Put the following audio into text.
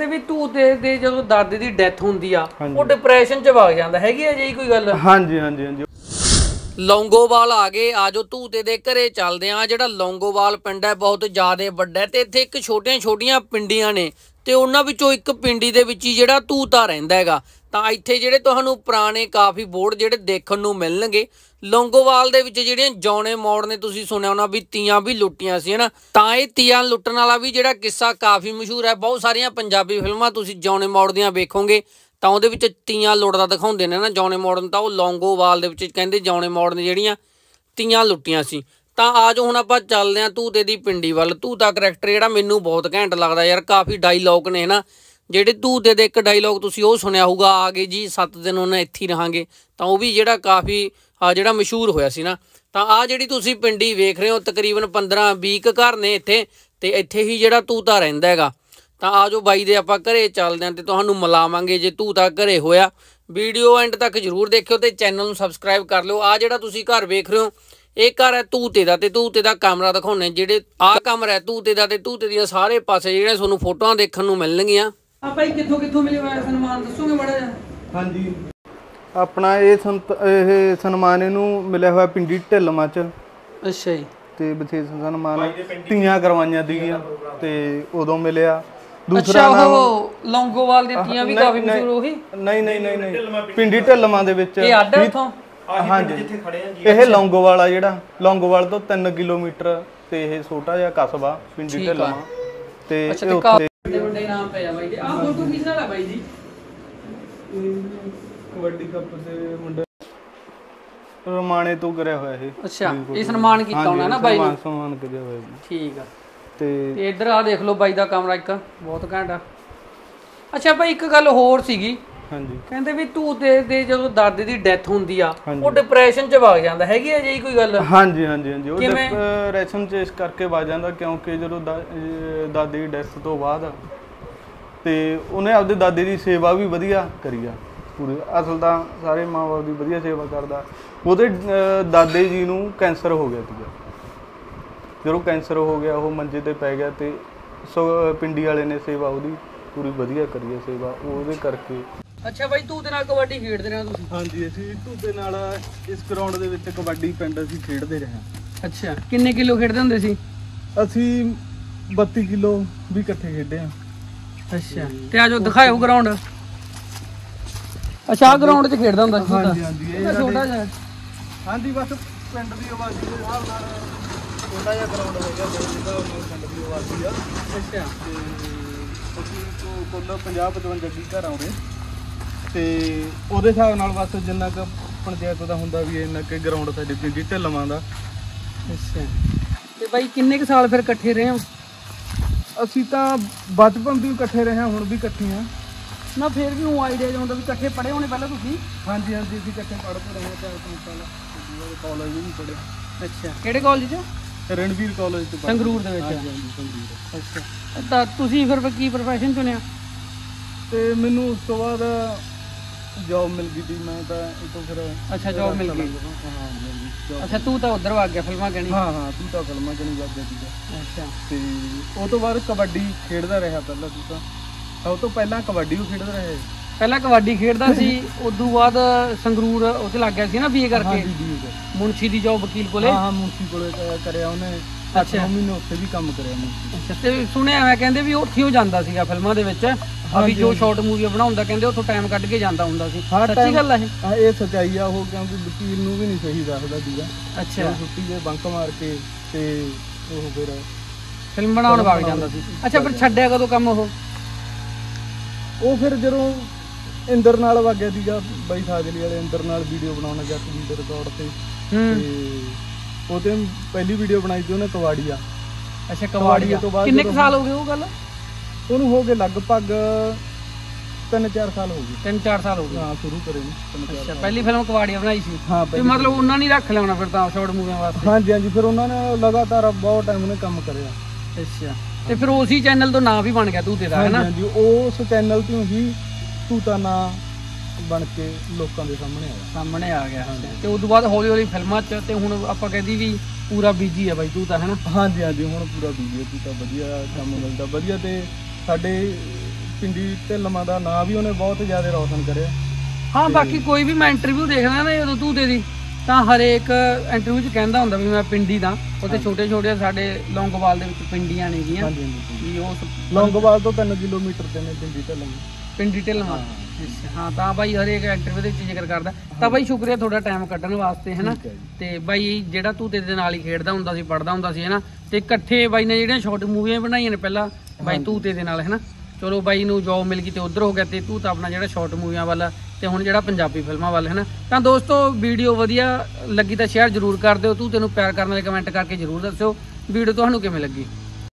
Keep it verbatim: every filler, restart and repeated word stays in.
ਕਹਿੰਦੇ ਵੀ ਧੂਤੇ ਦੇ ਜਦੋਂ ਦਾਦੇ ਦੀ ਡੈਥ ਹੁੰਦੀ ਆ ਉਹ ਡਿਪਰੈਸ਼ਨ ਚ ਵਗ ਜਾਂਦਾ ਹੈਗੀ ਆ ਜੀ ਕੋਈ ਗੱਲ? ਹਾਂਜੀ ਹਾਂਜੀ ਹਾਂਜੀ। ਲੌਂਗੋਵਾਲ ਆ ਗਏ, ਆਜੋ ਧੂਤੇ ਦੇ ਘਰੇ ਚੱਲਦੇ ਆ। ਜਿਹੜਾ ਲੌਂਗੋਵਾਲ ਪਿੰਡ ਹੈ ਬਹੁਤ ਜ਼ਿਆਦਾ ਵੱਡਾ ਤੇ ਇੱਥੇ ਇੱਕ ਛੋਟੀਆਂ ਛੋਟੀਆਂ ਪਿੰਡੀਆਂ ਨੇ ਤੇ ਉਹਨਾਂ ਵਿੱਚੋਂ ਇੱਕ ਪਿੰਡੀ ਦੇ ਵਿੱਚ ਹੀ ਜਿਹੜਾ ਧੂਤਾ ਰਹਿੰਦਾ ਹੈਗਾ। ਤਾਂ ਇੱਥੇ ਜਿਹੜੇ ਤੁਹਾਨੂੰ ਪੁਰਾਣੇ ਕਾਫੀ ਬੋਰਡ ਜਿਹੜੇ ਦੇਖਣ ਨੂੰ ਮਿਲਣਗੇ। ਲੌਂਗੋਵਾਲ ਦੇ ਵਿੱਚ ਜਿਹੜੀਆਂ ਜੌਣੇ ਮੋੜ ਨੇ ਤੁਸੀਂ ਸੁਣਿਆ ਹੋਣਾ ਵੀ ਤੀਆਂ ਵੀ ਲੁੱਟੀਆਂ ਸੀ ਹਨਾ। ਤਾਂ ਇਹ ਤੀਆਂ ਲੁੱਟਣ ਵਾਲਾ ਵੀ ਜਿਹੜਾ ਕਿੱਸਾ ਕਾਫੀ ਮਸ਼ਹੂਰ ਹੈ। ਬਹੁਤ ਸਾਰੀਆਂ ਪੰਜਾਬੀ ਫਿਲਮਾਂ ਤੁਸੀਂ ਜੌਣੇ ਮੋੜ ਦੀਆਂ ਵੇਖੋਗੇ ਤਾਂ ਉਹਦੇ ਵਿੱਚ ਤੀਆਂ ਲੁੱਟਦਾ ਦਿਖਾਉਂਦੇ ਨੇ ਨਾ ਜੌਣੇ ਮੋੜ ਨੂੰ। ਤਾਂ ਉਹ ਲੌਂਗੋਵਾਲ ਦੇ ਵਿੱਚ ਕਹਿੰਦੇ ਜੌਣੇ ਮੋੜ ਨੇ ਜਿਹੜੀਆਂ ਤੀਆਂ ਲੁੱਟੀਆਂ ਸੀ। ਤਾਂ ਆ ਜਾਓ ਹੁਣ ਆਪਾਂ ਚੱਲਦੇ ਹਾਂ ਧੂਤੇ ਦੀ ਪਿੰਡੀ ਵੱਲ। ਧੂਤਾ ਕਰੈਕਟਰ ਜਿਹੜਾ ਮੈਨੂੰ ਬਹੁਤ ਘੈਂਟ ਲੱਗਦਾ ਯਾਰ। ਕਾਫੀ ਡਾਇਲੋਗ ਨੇ ਨਾ ਜਿਹੜੇ ਧੂਤੇ ਦੇ। ਇੱਕ ਡਾਇਲੋਗ ਤੁਸੀਂ ਉਹ ਸੁਣਿਆ ਹੋਊਗਾ, ਆ ਗਏ ਜੀ ਸੱਤ ਦਿਨ ਉਹਨੇ ਇੱਥੇ ਰਹਾਂਗੇ। ਤਾਂ ਉਹ ਵੀ ਜਿਹੜਾ ਕਾਫੀ ਆ ਜਿਹੜਾ ਮਸ਼ਹੂਰ ਹੋਇਆ ਸੀ ਨਾ। ਤਾਂ ਆ ਜਿਹੜੀ ਤੁਸੀਂ ਪਿੰਡੀ ਵੇਖ ਰਹੇ ਹੋ ਤਕਰੀਬਨ ਪੰਦਰਾਂ ਵੀਹ ਕੁ ਘਰ ਨੇ ਇੱਥੇ ਤੇ ਇੱਥੇ ਹੀ ਜਿਹੜਾ ਧੂਤਾ ਰਹਿੰਦਾ ਹੈਗਾ। ਤਾਂ ਆ ਜਾਓ ਬਾਈ ਦੇ ਆਪਾਂ ਘਰੇ ਚੱਲਦੇ ਹਾਂ ਤੇ ਤੁਹਾਨੂੰ ਮਿਲਾਵਾਂਗੇ ਜੇ ਧੂਤਾ ਘਰੇ ਹੋਇਆ। ਵੀਡੀਓ ਐਂਡ ਤੱਕ ਜ਼ਰੂਰ ਦੇਖਿਓ ਤੇ ਚੈਨਲ ਨੂੰ ਸਬਸਕ੍ਰਾਈਬ ਕਰ ਲਿਓ। ਆ ਜਿਹੜਾ ਤੁਸੀਂ ਘਰ ਵੇਖ ਰਹੇ ਹੋ ਇਹ ਘਰ ਹੈ ਧੂਤੇ ਦਾ ਤੇ ਧੂਤੇ ਦਾ ਕਮਰਾ ਦਿਖਾਉਣੇ। ਜਿਹੜੇ ਆਹ ਕਮਰਾ ਹੈ ਧੂਤੇ ਦਾ ਤੇ ਧੂਤੇ ਦੀਆਂ ਸਾਰੇ ਪਾਸੇ ਜਿਹੜੇ ਤੁਹਾਨੂੰ ਫੋਟੋਆਂ ਦੇਖਣ ਨੂੰ ਮਿਲਣਗੀਆਂ। ਆ ਭਾਈ ਕਿੱਥੋਂ ਕਿੱਥੋਂ ਮਿਲਿਆ ਹੋਇਆ ਸਨਮਾਨ ਦੱਸੋਗੇ ਮਾੜਾ ਜਿਹਾ? ਹਾਂਜੀ, ਆਪਣਾ ਇਹ ਸੰਤ ਇਹ ਸਨਮਾਨ ਇਹਨੂੰ ਮਿਲਿਆ ਹੋਇਆ ਪਿੰਡੀ ਢਿੱਲਵਾਂ ਚ। ਅੱਛਾ ਜੀ। ਤੇ ਵਿਸ਼ੇਸ਼ ਸਨਮਾਨ ਤੀਆਂ ਕਰਵਾਈਆਂ ਸੀਗੀਆਂ ਤੇ ਉਦੋਂ ਮਿਲਿਆ। ਦੂਸਰਾ ਉਹ ਲੌਂਗੋਵਾਲ ਦੀਆਂ ਤੀਆਂ ਵੀ ਕਾਫੀ ਮਸ਼ਹੂਰ ਉਹੀ? ਨਹੀਂ ਨਹੀਂ ਨਹੀਂ ਨਹੀਂ, ਪਿੰਡੀ ਢਿੱਲਵਾਂ ਦੇ ਵਿੱਚ ਇਹ ਅੱਡ ਉੱਥੋਂ? ਹਾਂਜੀ, ਇਹ ਲੌਂਗੋਵਾਲ ਆ ਜਿਹੜਾ। ਲੌਂਗੋਵਾਲ ਤੋਂ ਤਿੰਨ ਕਿਲੋਮੀਟਰ ਤੇ ਇਹ ਛੋਟਾ ਜਿਹਾ ਕਸਬਾ ਪਿੰਡੀ ਢਿੱਲਵਾਂ ਤੇ ਵੱਡੇ ਵੱਡੇ ਨਾਮ ਪਏ ਆ ਬਾਈ ਦੇ। ਆਹ ਫੋਟੋ ਕਿਸ ਨਾਲ ਆ ਬਾਈ ਜੀ? ਕਬੱਡੀ ਕੱਪ ਦੇ ਮੁੰਡੇ ਰਮਾਣੇ ਤੋਂ ਕਰਿਆ ਹੋਇਆ ਇਹ। ਅੱਛਾ, ਇਹ ਸਨਮਾਨ ਕੀਤਾ ਹੋਣਾ ਨਾ ਬਾਈ ਨੂੰ? ਸਨਮਾਨ ਕਰਿਆ ਹੋਇਆ ਜੀ। ਠੀਕ ਆ। ਤੇ ਤੇ ਇੱਧਰ ਆ ਦੇਖ ਲਓ ਬਾਈ ਦਾ ਕਮਰਾ ਇੱਕ ਬਹੁਤ ਘੈਂਟ ਆ। ਅੱਛਾ ਬਾਈ ਇੱਕ ਗੱਲ ਹੋਰ ਸੀਗੀ। ਹਾਂਜੀ, ਕਹਿੰਦੇ ਵੀ ਧੂਤੇ ਦੇ ਜਦੋਂ ਦਾਦੇ ਦੀ ਡੈਥ ਹੁੰਦੀ ਆ ਉਹ ਡਿਪਰੈਸ਼ਨ ਚ ਵਗ ਜਾਂਦਾ ਹੈਗੀ ਆ ਜੀ ਕੋਈ ਗੱਲ? ਹਾਂਜੀ ਹਾਂਜੀ ਹਾਂਜੀ, ਉਹ ਡਿਪਰੈਸ਼ਨ ਚ ਇਸ ਕਰਕੇ ਵਗ ਜਾਂਦਾ ਕਿਉਂਕਿ ਜਦੋਂ ਦਾਦੀ ਦੀ ਡੈਥ ਤੋਂ ਬਾਅਦ ਤੇ ਉਹਨੇ ਆਪਦੇ ਦਾਦੇ ਦੀ ਸੇਵਾ ਵੀ ਵਧੀਆ ਕਰੀ ਆ ਪੂਰੀ। ਅਸਲ ਤਾਂ ਸਾਰੇ ਮਾਂ ਬਾਪ ਦੀ ਵਧੀਆ ਸੇਵਾ ਕਰਦਾ। ਉਹਦੇ ਦਾਦੇ ਜੀ ਨੂੰ ਕੈਂਸਰ ਹੋ ਗਿਆ ਸੀਗਾ। ਜਦੋਂ ਕੈਂਸਰ ਹੋ ਗਿਆ ਉਹ ਮੰਜੇ ਤੇ ਪੈ ਗਿਆ ਤੇ ਸੋ ਪਿੰਡੀ ਵਾਲੇ ਨੇ ਸੇਵਾ ਉਹਦੀ ਪੂਰੀ ਵਧੀਆ ਕਰੀ ਹੈ ਸੇਵਾ ਉਹਦੇ ਕਰਕੇ। ਅੱਛਾ ਬਾਈ ਧੂਤੇ ਨਾਲ ਕਬੱਡੀ ਖੇਡਦੇ ਰਹੇ ਤੁਸੀਂ? ਹਾਂਜੀ, ਅਸੀਂ ਧੂਤੇ ਨਾਲ ਇਸ ਗਰਾਊਂਡ ਦੇ ਵਿੱਚ ਕਬੱਡੀ ਪਿੰਡ ਅਸੀਂ ਖੇਡਦੇ ਰਹੇ ਹਾਂ। ਅੱਛਾ, ਕਿੰਨੇ ਕਿਲੋ ਖੇਡਦੇ ਹੁੰਦੇ ਸੀ? ਅਸੀਂ ਬੱਤੀ ਕਿਲੋ ਵੀ ਇਕੱਠੇ ਖੇਡੇ ਆ। ਅੱਛਾ, ਤੇ ਆਜੋ ਦਿਖਾਇਓ ਗਰਾਊਂਡ। ਅੱਛਾ, ਆ ਗਰਾਊਂਡ 'ਚ ਖੇਡਦਾ ਹੁੰਦਾ ਸੀ? ਹਾਂਜੀ ਹਾਂਜੀ, ਇਹ ਛੋਟਾ ਜਿਹਾ। ਹਾਂਜੀ, ਬਸ ਪਿੰਡ ਦੀ ਆਬਾਦੀ ਦੇ ਹਿਸਾਬ ਨਾਲ ਛੋਟਾ ਜਿਹਾ ਗਰਾਊਂਡ ਹੈਗਾ ਜਿਹਦਾ ਪਿੰਡ ਦੀ ਆਬਾਦੀ ਆ। ਅੱਛਾ, ਤੇ ਅਸੀਂ ਕੋਲ ਪੰਜਾਹ ਪਚਵੰਜਾ ਜੀ ਘਰ ਆਉਂਦੇ ਤੇ ਉਹਦੇ ਹਿਸਾਬ ਨਾਲ ਬਸ ਜਿੰਨਾ ਕੁ ਪੰਚਾਇਤ ਦਾ ਹੁੰਦਾ ਵੀ ਇੰਨਾ ਕੁ ਗਰਾਊਂਡ ਸਾਡੇ ਪਿੰਡੀ ਢਿੱਲਵਾਂ ਦਾ। ਅੱਛਾ, ਤੇ ਬਾਈ ਕਿੰਨੇ ਕੁ ਸਾਲ ਫਿਰ ਇਕੱਠੇ ਰਹੇ ਹੋ? ਅਸੀਂ ਤਾਂ ਬਚਪਨ ਤੋਂ ਇਕੱਠੇ ਰਹੇ ਹਾਂ, ਹੁਣ ਵੀ ਇਕੱਠੇ ਹਾਂ ਨਾ। ਫਿਰ ਵੀ ਉਹ ਆਈਡੀਆ ਹੁੰਦਾ ਵੀ ਇਕੱਠੇ ਪੜ੍ਹੇ ਹੋਣੇ ਪਹਿਲਾਂ ਤੁਸੀਂ? ਹਾਂਜੀ ਹਾਂਜੀ, ਅਸੀਂ ਇਕੱਠੇ ਪੜ੍ਹਦੇ ਰਹੇ ਹਾਂ ਚਾਰ ਪੰਜ ਸਾਲ। ਕਾਲਜ ਵੀ ਪੜ੍ਹੇ। ਅੱਛਾ, ਕਿਹੜੇ ਕਾਲਜ 'ਚ? ਰਣਵੀਰ ਕਾਲਜ ਤੋਂ। ਸੰਗਰੂਰ ਦੇ ਵਿੱਚ? ਹਾਂਜੀ ਹਾਂਜੀ, ਸੰਗਰੂਰ। ਅੱਛਾ, ਤਾਂ ਤੁਸੀਂ ਫਿਰ ਕੀ ਪ੍ਰੋਫੈਸ਼ਨ ਚੁਣਿਆ? ਤੇ ਮੈਨੂੰ ਉਸ ਤੋਂ ਬਾਅਦ ਜੌਬ ਮਿਲ ਗਈ ਸੀ। ਮੈਂ ਤਾਂ ਇਹ ਤੋਂ ਫਿਰ ਅੱਛਾ, ਜੌਬ ਮਿਲ ਗਈ। ਹਾਂ। ਅੱਛਾ, ਤੂੰ ਤਾਂ ਉੱਧਰ ਵਗ ਗਿਆ ਫਿਲਮਾਂ ਕਹਿਣੀ? ਹਾਂ ਹਾਂ, ਤੂੰ ਤਾਂ ਫਿਲਮਾਂ ਕਹਿਣੀ ਲੱਗ ਗਿਆ ਸੀਗਾ। ਅੱਛਾ, ਤੇ ਉਹ ਤੋਂ ਬਾਅਦ ਕਬੱਡੀ ਖੇਡਦਾ ਰਿਹਾ ਪਹਿਲਾਂ। ਤੂੰ ਤਾਂ ਸਭ ਤੋਂ ਪਹਿਲਾਂ ਕਬੱਡੀ ਉਹ ਖੇਡਦਾ ਰਿਹਾ। ਪਹਿਲਾਂ ਕਬੱਡੀ ਖੇਡਦਾ ਸੀ, ਉਦੋਂ ਬਾਅਦ ਸੰਗਰੂਰ ਉਹ 'ਚ ਲੱਗ ਗਿਆ ਸੀ ਨਾ ਬੀਏ ਕਰਕੇ? ਮੁਨਸ਼ੀ ਦੀ ਜੌਬ ਵਕੀਲ ਕੋਲੇ? ਹਾਂ, ਮੁਨਸ਼ੀ ਕੋਲੇ ਕਰਿਆ ਉਹਨੇ। ਅੱਛਾ, ਮਹੀਨੇ ਉੱਥੇ ਵੀ ਕੰਮ ਕਰਿਆ ਮੁਨਸ਼ੀ। ਅੱਛਾ, ਤੇ ਸੁਣਿਆ ਮੈਂ ਕਹਿੰਦੇ ਵੀ ਉੱਥੇ ਹੀ ਜਾਂਦਾ ਸੀਗਾ ਫਿਲਮਾਂ ਦੇ ਵਿੱਚ ਅਭੀ ਜੋ ਸ਼ਾਰਟ ਮੂਵੀ ਬਣਾਉਂਦਾ ਕਹਿੰਦੇ ਉੱਥੋਂ ਟਾਈਮ ਕੱਢ ਕੇ ਜਾਂਦਾ ਹੁੰਦਾ ਸੀ। ਸੱਚੀ ਗੱਲ ਆ ਇਹ? ਇਹ ਸੱਚਾਈ ਆ ਉਹ, ਕਿਉਂਕਿ ਵਕੀਲ ਨੂੰ ਵੀ ਨਹੀਂ ਸਹੀ ਦੱਸਦਾ ਸੀਗਾ। ਅੱਛਾ, ਛੁੱਟੀ ਦੇ ਬੰਕ ਮਾਰ ਕੇ ਤੇ ਉਹ ਫਿਰ ਫਿਲਮ ਬਣਾਉਣ ਵਗ ਜਾਂਦਾ ਸੀ। ਅੱਛਾ, ਫਿਰ ਛੱਡਿਆ ਕਦੋਂ ਕੰਮ ਉਹ? ਉਹ ਫਿਰ ਜਦੋਂ ਇੰਦਰ ਨਾਲ ਵਗ ਗਿਆ ਸੀਗਾ, ਬਾਈ ਸਾਜਲੀ ਵਾਲੇ ਇੰਦਰ ਨਾਲ ਵੀਡੀਓ ਬਣਾਉਣ ਗਿਆ ਸੀ ਇੰਦਰ ਰਿਕਾਰਡ ਤੇ। ਤੇ ਉਹ ਤੇ ਪਹਿਲੀ ਵੀਡੀਓ ਬਣਾਈ ਸੀ ਉਹਨੇ ਕਵਾੜੀਆ। ਅੱਛਾ, ਕਵਾੜੀਆ ਤੋਂ ਬਾਅਦ ਕਿੰਨੇ ਕੁ ਸਾਲ ਹੋ ਗਏ ਉਹ ਗੱਲ? ਉਹਨੂੰ ਹੋ ਗਏ ਲਗਭਗ ਤਿੰਨ ਚਾਰ ਸਾਲ ਹੋ ਗਏ। ਤਿੰਨ ਚਾਰ ਸਾਲ ਹੋ ਗਏ? ਹਾਂ, ਸ਼ੁਰੂ ਕਰੇ ਨੇ। ਅੱਛਾ, ਪਹਿਲੀ ਫਿਲਮ ਕਵਾੜੀਆ ਬਣਾਈ ਸੀ? ਹਾਂ। ਤੇ ਮਤਲਬ ਉਹਨਾਂ ਨੇ ਰੱਖ ਲਿਆਉਣਾ ਫਿਰ ਤਾਂ ਸ਼ਾਰਟ ਮੂਵੀਆਂ ਵਾਸਤੇ? ਹਾਂਜੀ ਹਾਂਜੀ, ਫਿਰ ਉਹਨਾਂ ਨੇ ਲਗਾਤਾਰ ਬਹੁਤ ਟਾਈਮ ਉਹਨੇ ਕੰਮ ਕਰਿਆ। ਅੱਛਾ, ਤੇ ਫਿਰ ਉਸੇ ਚੈਨਲ ਤੋਂ ਨਾਂ ਵੀ ਬਣ ਗਿਆ ਧੂਤੇ ਦਾ, ਹੈ ਨਾ? ਹਾਂਜੀ, ਉਸ ਚੈਨਲ ਤੋਂ ਹੀ ਧੂਤਾ ਨਾਂ ਬਣ ਕੇ ਲੋਕਾਂ ਦੇ ਸਾਹਮਣੇ ਆਇਆ ਸਾਹਮਣੇ ਆ ਗਿਆ। ਤੇ ਉਸ ਤੋਂ ਬਾਅਦ ਹੌਲੀ ਹੌਲੀ ਫਿਲਮਾਂ 'ਚ ਤੇ ਹੁਣ ਆਪਾਂ ਕਹਿੰਦੀ ਵੀ ਪੂਰਾ ਬਿਜੀ ਆ ਬਾਈ ਧੂਤਾ, ਹੈ ਨਾ? ਹਾਂਜੀ ਹਾਂਜੀ, ਹੁਣ ਪੂਰਾ ਬਿਜੀ ਹੈ ਧੂਤਾ। ਵਧੀਆ ਕੰਮ ਮਿਲਦਾ ਵਧੀਆ। ਤੇ ਸਾਡੇ ਪਿੰਡੀ ਢਿੱਲਵਾਂ ਦਾ ਨਾਂ ਵੀ ਉਹਨੇ ਬਹੁਤ ਜ਼ਿਆਦਾ ਰੌਸ਼ਨ ਕਰਿਆ। ਹਾਂ ਬਾਕੀ ਕੋਈ ਵੀ ਮੈਂ ਇੰਟਰਵਿਊ ਦੇਖਦਾ ਨਾ ਜਦੋਂ ਤੂਤੇ ਦੀ ਤਾਂ ਹਰੇਕ ਇੰਟਰਵਿਊ 'ਚ ਕਹਿੰਦਾ ਹੁੰਦਾ ਵੀ ਮੈਂ ਪਿੰਡੀ ਦਾ। ਉੱਥੇ ਛੋਟੇ ਛੋਟੇ ਸਾਡੇ ਲੌਂਗੋਵਾਲ ਦੇ ਵਿੱਚ ਪਿੰਡੀਆਂ ਨੇਗੀਆਂ ਵੀ ਉਹ ਲੌਂਗੋਵਾਲ ਤੋਂ ਤਿੰਨ ਕਿਲੋਮੀਟਰ ਤੇ ਨੇ ਪਿੰਡੀ ਢਿੱਲਵਾਂ ਪਿੰਡੀ ਢਿੱਲਵਾਂ। ਹਾਂ ਤਾਂ ਬਾਈ ਹਰੇਕ ਇੰਟਰਵਿਊ ਦੇ ਵਿੱਚ ਜ਼ਿਕਰ ਕਰਦਾ। ਤਾਂ ਬਾਈ ਸ਼ੁਕਰੀਆ ਤੁਹਾਡਾ ਟਾਈਮ ਕੱਢਣ ਵਾਸਤੇ ਹੈ ਨਾ। ਤੇ ਬਾਈ ਜਿਹੜਾ ਤੂਤੇ ਦੇ ਨਾਲ ਹੀ ਖੇਡਦਾ ਹੁੰਦਾ ਸੀ ਪੜ੍ਹਦਾ ਹੁੰਦਾ ਸੀ ਹੈ ਨਾ। ਤੇ ਇਕੱਠੇ ਬਾਈ ਨੇ ਜਿਹੜੀਆਂ ਸ਼ਾਰਟ ਮੂਵੀਆਂ ਬਣਾਈਆਂ ਨੇ ਪਹਿਲਾਂ ਬਾਈ ਤੂਤੇ ਦੇ ਨਾਲ ਹੈ ਨਾ। ਚਲੋ ਬਾਈ ਨੂੰ ਜੋਬ ਮਿਲ ਗਈ ਤੇ ਉਧਰ ਹੋ ਗਿਆ ਤੇ ਤੂੰ ਤਾਂ ਆਪਣਾ ਜਿਹੜਾ ਸ਼ਾਰਟ ਮੂਵੀਆਂ ਵੱਲ ਤੇ ਹੁਣ ਜਿਹੜਾ ਪੰਜਾਬੀ ਫਿਲਮਾਂ ਵੱਲ ਹੈ ਨਾ। ਤਾਂ ਦੋਸਤੋ ਵੀਡੀਓ ਵਧੀਆ ਲੱਗੀ ਤਾਂ ਸ਼ੇਅਰ ਜ਼ਰੂਰ ਕਰ ਦਿਓ। ਤੂੰ ਤੈਨੂੰ ਪਿਆਰ ਕਰਨ ਵਾਲੇ ਕਮੈਂਟ ਕਰਕੇ ਜ਼ਰੂਰ ਦੱਸਿਓ ਵੀਡੀਓ ਤੁਹਾਨੂੰ ਕਿਵੇਂ ਲੱਗੀ।